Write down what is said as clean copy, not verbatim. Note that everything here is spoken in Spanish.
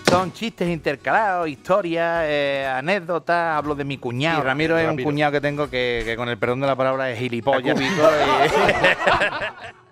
son chistes intercalados, historias, anécdotas, hablo de mi cuñado. Y Ramiro es un cuñado que tengo que con el perdón de la palabra es gilipollas.